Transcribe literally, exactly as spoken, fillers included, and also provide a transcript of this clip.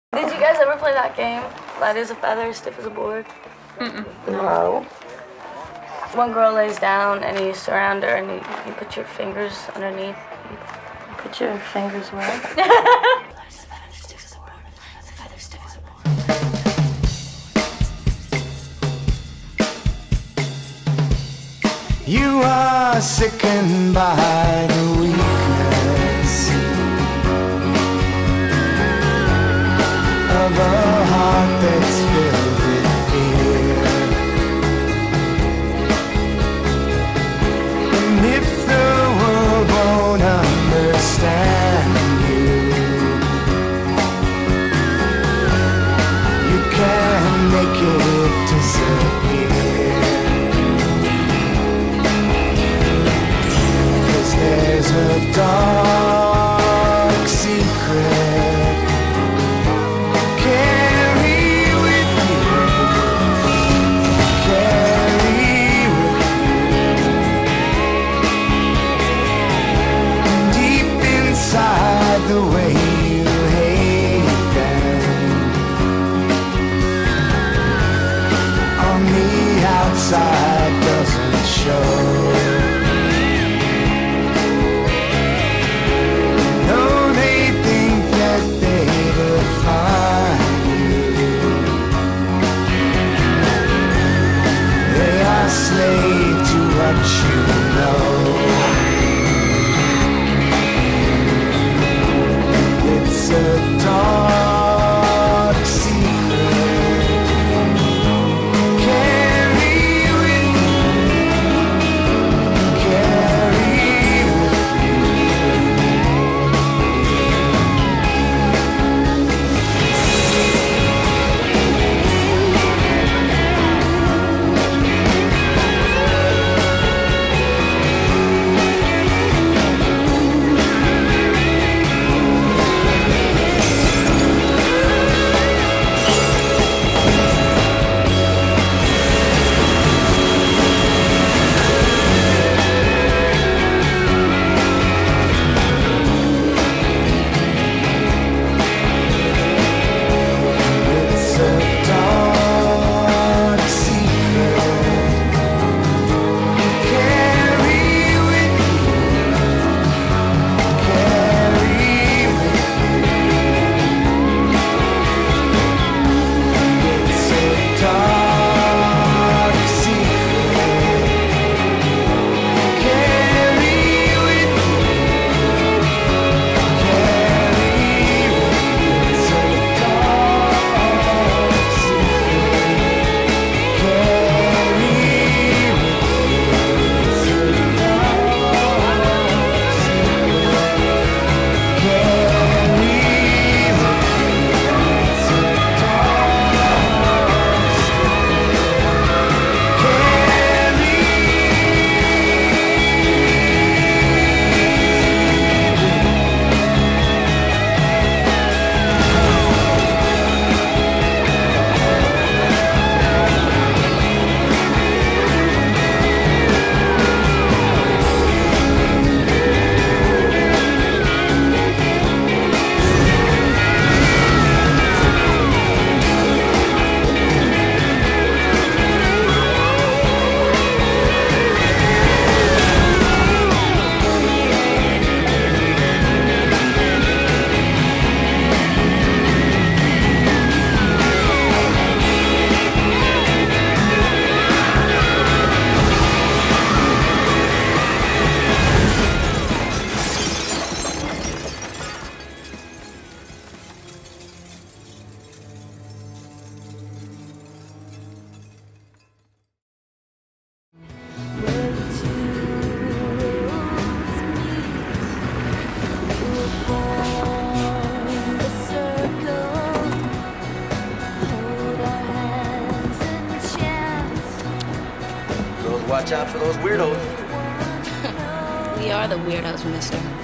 Did you guys ever play that game? Light as a feather, stiff as a board? Mm-mm. No. One girl lays down and you surround her and you, you put your fingers underneath. You put your fingers where? You are sickened by the weakness of a heart that's filled with fear. And if the world won't understand you, you can make it disappear. There's a dark secret carry with you, carry with you, deep inside the way you hate them. On the outside doesn't show. Slave to what you know. It's a dark secret. Carry with you, carry Watch out for those weirdos. We are the weirdos, mister.